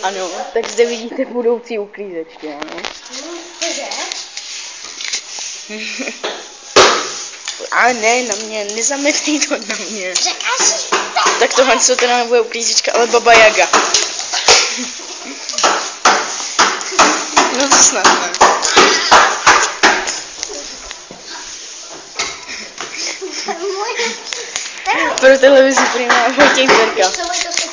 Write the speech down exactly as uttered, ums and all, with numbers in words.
Ano, tak zde vidíte budoucí uklízečky, ano. Ale ne, na mě, nezametej to na mě. Tak tohle co teda nebude uklízečka, ale Baba Jaga. No to snad ne. Pro televizi Prima Vojtěch Berka.